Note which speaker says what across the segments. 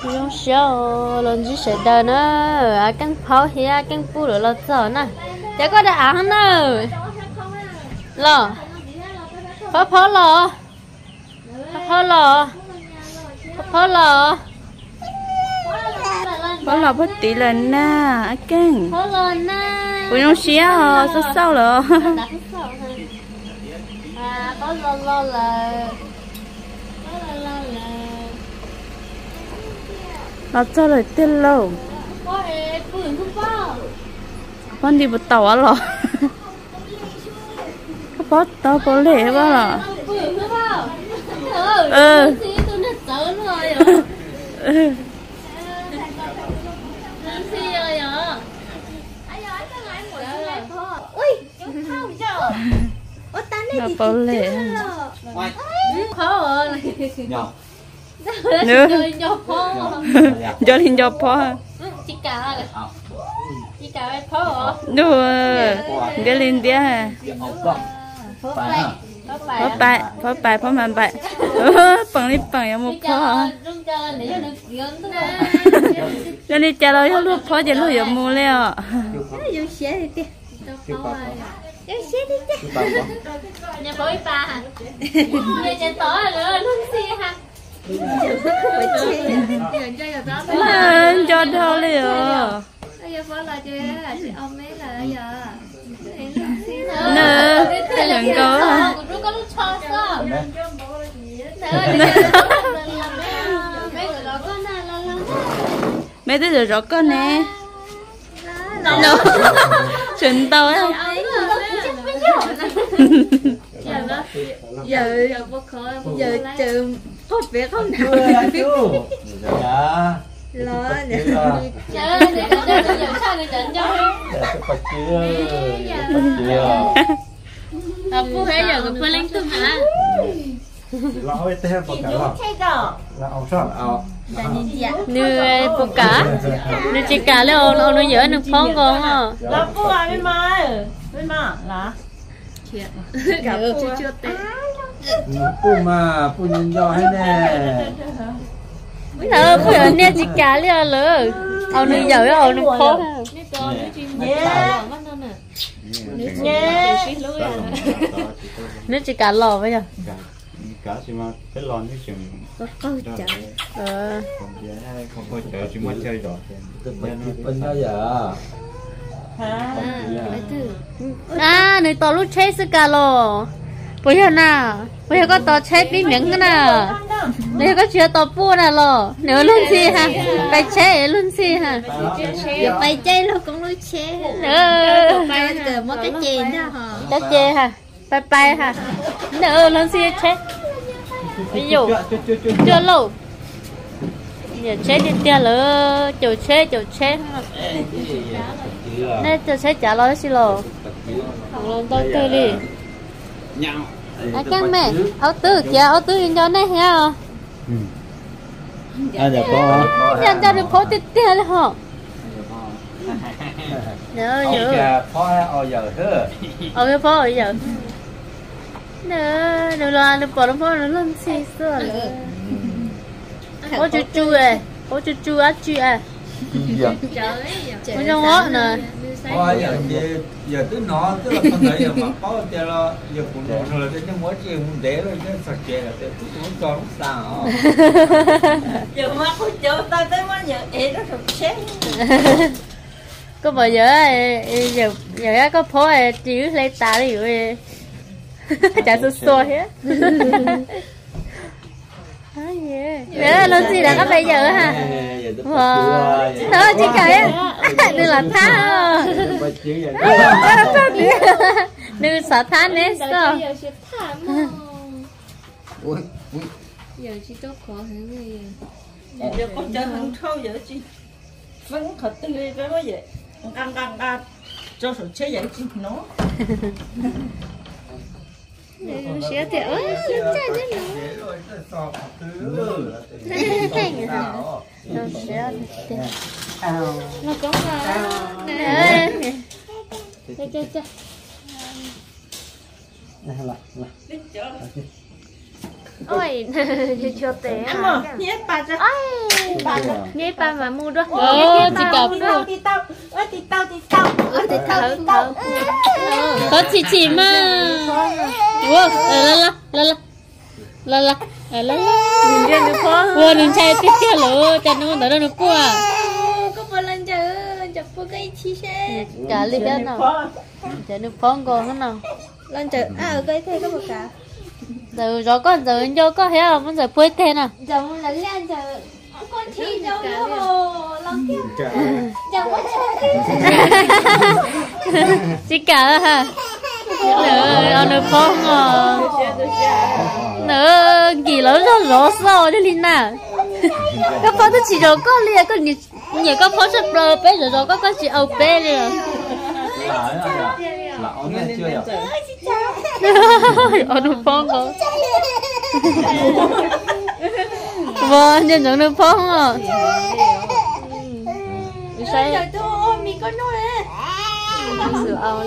Speaker 1: 用小人只晓得呢，啊，跟跑去啊，跟不了了走呢，这个的昂呢，了，跑了，跑了，跑了。
Speaker 2: có lò bớt tí lần na keng
Speaker 1: Có lần na
Speaker 2: bữa nó xía hả sao sao rồi
Speaker 1: à có lo là
Speaker 2: nó cho lời tên lâu
Speaker 1: có hệ phượng không bao
Speaker 2: con đi một tàu á lò có bớt tàu có lệ quá lò
Speaker 1: phượng không bao tôi nó sợ rồi
Speaker 2: nó có lệ
Speaker 1: khó rồi
Speaker 2: nữa cho lên cho po
Speaker 1: chị cả ấy khó
Speaker 2: nữa cái lên đĩa phó bài phó màn bài bằng đi bằng em một phó cho nên cha nói lúc phó giờ lúc giờ mua leo
Speaker 1: nhà bố ba hả nhà trẻ tỏ rồi luôn xì hả
Speaker 2: cho đâu liền
Speaker 1: giờ phó là chơi chị ông ấy là giờ
Speaker 2: nè đừng có
Speaker 1: lúc có lúc cho sao
Speaker 2: mấy đứa rồi con nè nó chuyện tao á
Speaker 1: giờ giờ trừ có việc không nào lo nè giờ sao người chọn cho cô thấy giờ cô phải lên tung hả
Speaker 3: là ôi thế bọc cả là ông sao
Speaker 1: nè bọc cả nè chỉ cả là ông nó dở nó phong con à
Speaker 4: là cô à bên mà là
Speaker 1: gặp chưa tệ
Speaker 3: phụ mà phụ nhân do hay nè
Speaker 1: phụ nhân nè chỉ cả là lỡ ông nó dở ông nó phong nó chỉ cả lò bây giờ
Speaker 3: cả chỉ mà cái lon cái chừng
Speaker 1: có chợ
Speaker 3: không có chợ chỉ mới chơi rồi bên đó giờ
Speaker 1: à này tao lúc chơi cả lò bây giờ nào bây giờ có tao chơi bí miệng cái nào này có chuyện tao bua nào lò nếu luôn gì ha phải chơi luôn gì ha phải chơi luôn cũng luôn chơi phải cái một cái chén đó hả cái chén ha phải ha nếu luôn gì chơi ví dụ chưa lâu giờ chế đi tia lỡ chỗ chế nè chỗ chế trả lo xí lò không làm tôi tươi đi à cái mẹ áo tư in cho này ha
Speaker 3: giờ có
Speaker 1: nhân cho được phô tia là họ nhớ
Speaker 3: phó giờ thế
Speaker 1: cái phô giờ nè là nó bỏ nó phô nó lên xí xưa ô chú á chú à con trong ngõ nè
Speaker 3: giờ cứ nó tức là con thấy giờ mà có cho nó giờ phụ nữ rồi cái mỗi chiều muốn để rồi cái sạch chè là cái muốn cho nó sao
Speaker 4: giờ mà có chỗ ta tới mà giờ ế nó thật chết
Speaker 1: có bao giờ có phố chỉ lấy ta đi rồi chả sơ sơ hết đấy là gì là các bây giờ ha đó chỉ cái đừng là tha đừng sợ tha nè sao
Speaker 4: giờ chỉ tốt khó hơn người giờ con chơi không thâu giờ chị vẫn thật tư cái mới vậy đang cho sự chế vậy chị nó
Speaker 1: sửa thì sửa chạy thế nào nó có nè chơi
Speaker 3: này là
Speaker 1: ôi cho té
Speaker 4: Em mà nhé bà cho bà cho
Speaker 1: nhé ba mà mua đó
Speaker 4: chị cả đi tao
Speaker 1: có chị mà wow la mình đi được không wow mình chạy tiếp theo rồi chạy nó đỡ nó qua
Speaker 2: có một lần chờ phụ cái chi xe
Speaker 1: cả đi bên nào chạy được phong còn thế nào
Speaker 2: lần chờ ở cái thế có một cả
Speaker 1: giờ gió con giờ anh cho có thấy không bây giờ quên thế nào
Speaker 2: giờ một lần lên giờ con thi đâu nữa lần kia giờ có
Speaker 1: chị cả ha nữa phong à nữa gì lớn rồi rõ sao chứ linh nào các phong tôi chỉ rồi có liền có nhiều các phong sắp rồi bé rồi có chị âu bé liền
Speaker 3: là ông này chưa được
Speaker 1: ở nước phong có vâng nhân giống nước phong à
Speaker 2: sao giờ tôi mình có nói
Speaker 1: sửa ao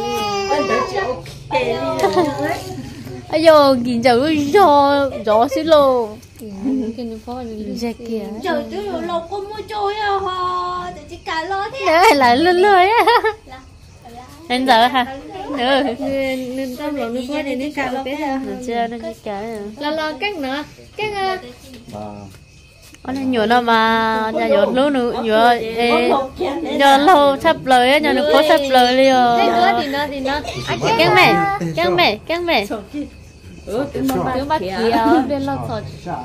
Speaker 1: ai yo nhìn cháu gió xí lô cái nước phong dễ kìa
Speaker 2: giờ tôi lâu có mua trôi à họ để chỉ cả lo thế
Speaker 1: đấy lại lươn lưỡi á nên giờ hả nên tao lộn nước hoa thì nên cả lo bé chưa nên cả lo cách nữa cách anh nhớ nó mà nhà nhớ lâu nữa nhớ lâu sắp lời á nhớ được có sắp lời liền thì nó cái mẹ tiếng bắt kia bên lo sọt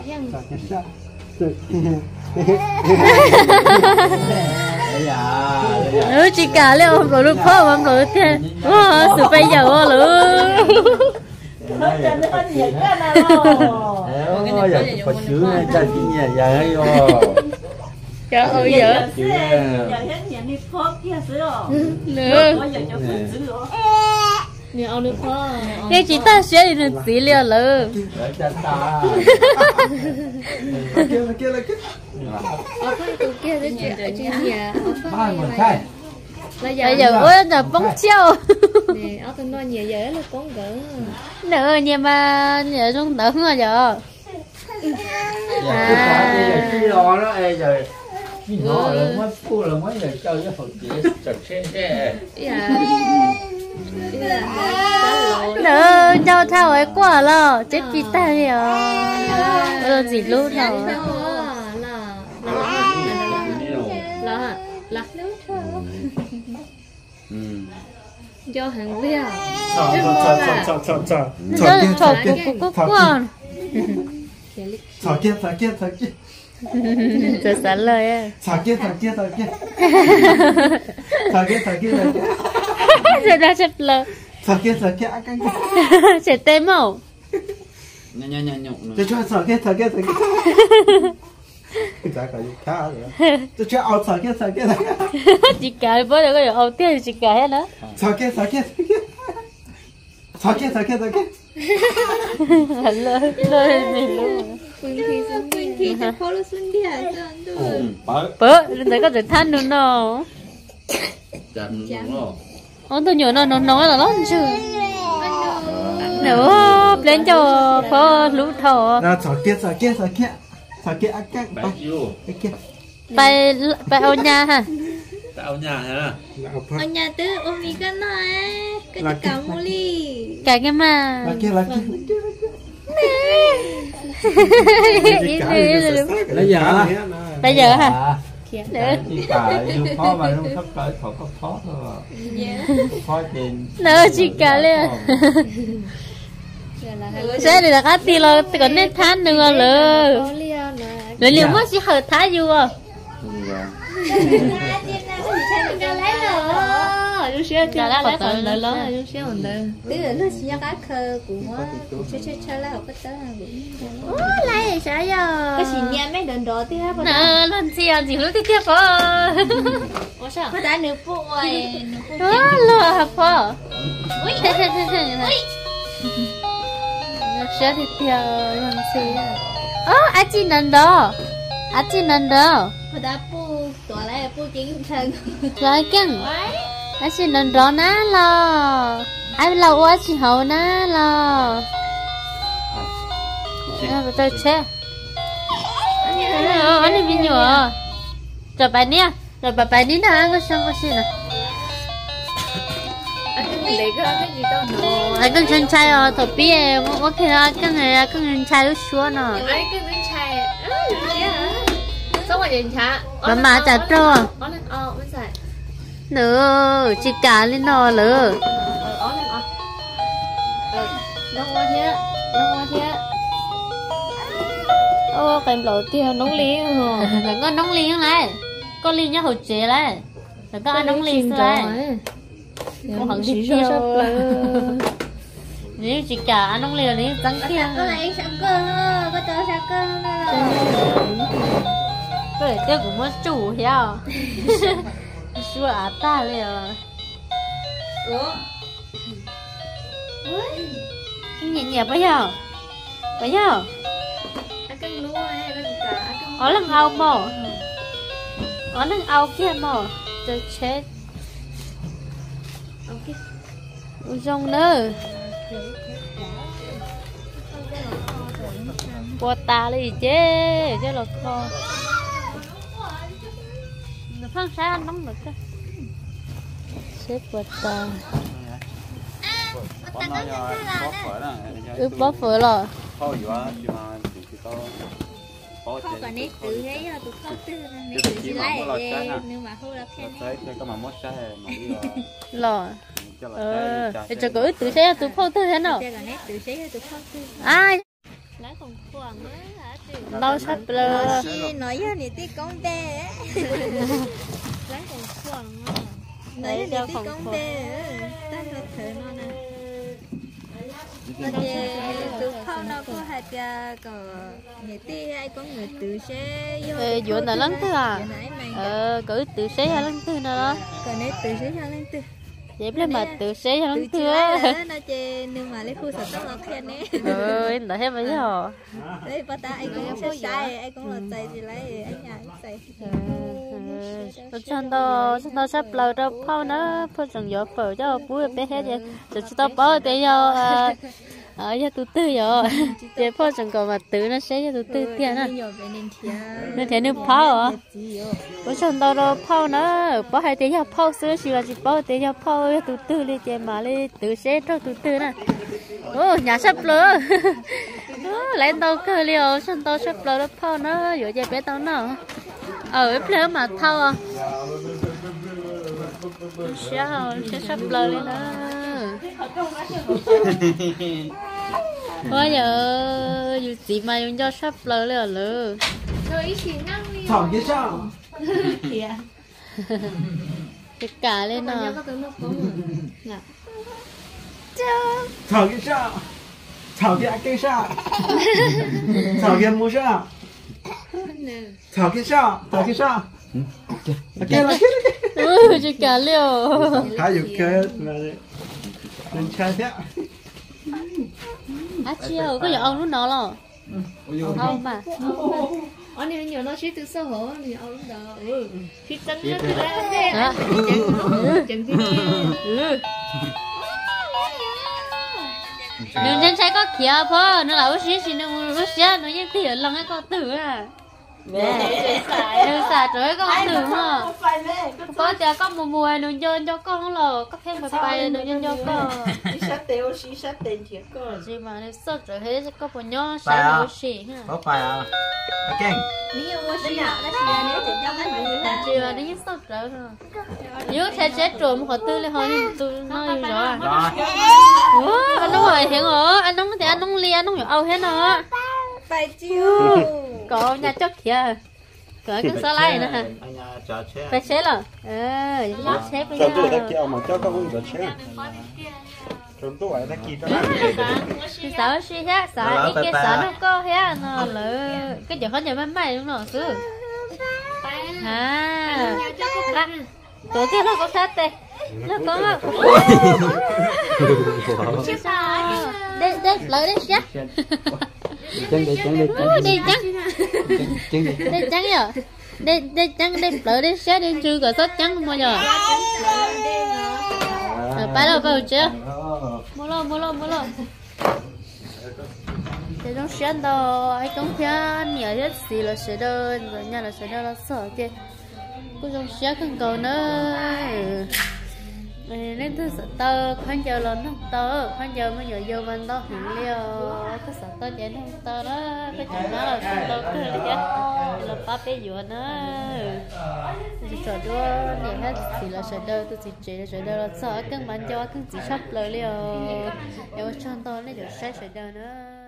Speaker 1: chị cả lên ông rồi phô ông rồi thế sự bây giờ nữa
Speaker 3: giờ phải chữ này cha chị nhà già ấy rồi
Speaker 1: trời ơi giờ nữa nè ông được không nghe chị ta sẽ đi được gì liền lỡ kia đến chuyện ở trên nhà bây giờ ôi là bóng treo nè ở bên nói nhiều giờ là bóng gỡ nữa nhưng mà giờ xuống đỡ rồi giờ
Speaker 3: cái đó đó giờ nó là mấy phu là mấy giờ chơi với phần chị chặt xe
Speaker 1: nữa cho thao ấy quả lo chết bị tay rồi gì luôn thao là cho hàng bia cho của con
Speaker 3: thằng kia
Speaker 1: giờ sáng lời á
Speaker 3: thằng kia
Speaker 1: giờ ra chụp lờ
Speaker 3: thằng kia
Speaker 1: sẽ tên màu
Speaker 3: cho thằng kia tôi cho ao thằng kia
Speaker 1: chị cài bữa được cái ao tiền chị cài hết đó
Speaker 3: thằng kia
Speaker 1: lời mình luôn
Speaker 2: Quỳnh thì sẽ follow xuân đi à
Speaker 1: bữa đấy có thể than nữa nó tôi nhớ nó nói là lắm chứ nữa lên cho phơ lũ thọ
Speaker 3: thằng kia ăn căng
Speaker 1: bay ao nhà ha
Speaker 3: ở nhà hả
Speaker 2: ở nhà tứ ôm mi cái nói cái cả mua ly
Speaker 1: cái mà
Speaker 3: là kia
Speaker 1: bây giờ hả
Speaker 3: chỉ cả yêu khó mà không thấp cỡ không có khó thôi khó tiền
Speaker 1: nữa chỉ cả liền sẽ để là cái tiền là còn nên than nữa rồi liệu mất chỉ hơi thái chưa
Speaker 2: Là lấy còn lời lớn là xíu còn đơn. Tí nữa nó sẽ cái khơ của chơi lại học cái tới lấy thì sao giờ? Cái gì nha mấy đợt đó tí hết.
Speaker 1: Nè, lần gì lúc tiếp có.
Speaker 2: Ủa sao? Có đã nửa phụ rồi.
Speaker 1: Đó là phở.
Speaker 2: Ui.
Speaker 1: Sẽ thì theo lần gì à? Anh chị nần đó.
Speaker 2: Có đã phụ tuổi lại phụ chính thân.
Speaker 1: Rồi chăng? Anh chị nần đó ná lo. Anh lâu quá chị hậu ná lo. chơi chế anh đi bên nhỏ rồi bài nè rồi bài ní nào có xong có gì nè
Speaker 2: lấy cái gì đâu nữa
Speaker 1: anh con chân trai à thọ bia có khi là cái này con chân trai lúc xưa nè
Speaker 2: anh cái chân trai xong rồi nhìn chả
Speaker 1: mà chả trâu
Speaker 2: bên phải
Speaker 1: nữa chỉ cả lên nọ lỡ
Speaker 2: nóng quá thế cái lẩu tiền nóng lý hả
Speaker 1: là con nóng ly này con ly nhá hột chế này là con ăn nóng ly này con hẳn đi theo nếu chỉ cả ăn nóng ly là nếu trắng kia
Speaker 2: có này sạc cơ có cho sạc cơ
Speaker 1: có thể tiêu cũng mất chủ theo xua á ta liền nhẹ nhẹ bây giờ
Speaker 2: ăn cân lúa hay cái gì cả
Speaker 1: ở lần ao mò ở lần ao kia mò chơi chết trong nữa qua ta đi chứ là kho phân sáng nóng được cơ xếp qua ta bó phở rồi
Speaker 2: không có nét tự thấy tụi không tự nét tự chỉ lại nhưng mà không là khen
Speaker 1: rồi cho có tự thấy tụi không tự thế nào ai lấy còn khoản đâu sắp lơ
Speaker 2: nói cho nè tí con bé lấy còn khoản nói cho tí con bé ta có thể nó nè tụi không nó có hai cha có nè tí ai có người tự sẽ
Speaker 1: vô là lắm thứ à cứ tự sẽ hay lắm thứ nào đó
Speaker 2: còn nè tự sẽ hay lắm thứ
Speaker 1: dẹp lên mà tự sẽ hay lắm thứ
Speaker 2: nó chơi nhưng mà lấy khu sản xuất nó khen nè
Speaker 1: em đã thấy mấy giờ
Speaker 2: đấy bà ta anh cũng sẽ sai anh cũng là sai thì lấy anh nhà sai
Speaker 1: chân tao sắp lờ đâu phao nó phao chẳng gió phở cho búa bé hết vậy rồi tao bỏ để cho ở cho tụi tư rồi để phao chẳng còn mà tự nó sẽ cho tụi tư tiền à nên thế nên phao à bữa chân tao đâu phao nó bỏ hai tiền cho phao sữa chỉ là chỉ bỏ tiền cho phao cho tụi tư đi chơi mà đi tự sẽ cho tụi tư nè ô nhà sắp lờ lấy tao cơ liều chân tao sắp lờ đâu phao nó rồi chơi bé tao nào ở phía mà thâu à sẽ sắp lời lên đó bây giờ dù gì mà dùng cho sắp lời lên rồi
Speaker 3: thằng kia sao
Speaker 1: cái cả lên nào
Speaker 3: thằng kia sao thằng kia sao thằng kia mua sao thằng kia sao
Speaker 1: chỉ cả liều
Speaker 3: hay được cái là lên chơi thế
Speaker 1: chiều có giờ ông lúc nào lo ông mà
Speaker 2: anh này nhiều nó chỉ từ sau hổ thì ông lúc đó khi chân nó từ chân
Speaker 1: nếu nhân trái có kia phơ nó là xí xí nó xí nó như tiền lòng cái con tử à mẹ xài trời con tử mà có tiền có mùa nó nhân cho con là có thêm bài nó nhân cho con
Speaker 4: xí sát tiền thiệt con
Speaker 1: gì mà nó sợ trời hết có một nhó sai đồ xí ha
Speaker 3: có phải à cái
Speaker 2: nếu mua xí nào nó xí này thì cho cái gì hả
Speaker 1: chị mà nó như sợ trời rồi nếu thế chết trộm họ tư lên họ tư nói gì rồi anh đúng rồi hiện rồi anh đúng thì anh đúng lia anh đúng hiểu âu hết nó
Speaker 2: phải chiêu
Speaker 1: có nhà chốt kìa có cái sao lại nữa hả phải xé rồi nó xé bây giờ
Speaker 3: mà cho các ông chế chúng tôi phải kỳ cho
Speaker 1: thì sao suy hết sao cái sao nó có hết nó lỡ cái chỗ khó nhà máy may đúng rồi chứ à tối kia nó có sát tê nó có đây lấy đấy chắc đây trắng rồi đây trắng đây lấy đấy xét đi chưa có sốt trắng không bao giờ phải đâu vào chưa mua lo để trong sáng đó ai cũng thấy nhiều nhất gì là sẽ đơn rồi nhà là sẽ đơn là sợ chứ cũng trong sáng không cầu nữa nên tôi sợ tơ khoan giờ lớn không tơ khoan giờ mới nhớ vô mình đó hiểu liêu tôi sợ tơ chén không tơ đó cái chuyện đó là tơ cứ là chết là ba bé vừa nữa tôi sợ đua để hết thì là sợ đơ tôi chỉ là sợ đơ là sợ cân bạn cho cân chỉ sắp lời liêu nếu cho tôi lấy được sai sợ đơ nữa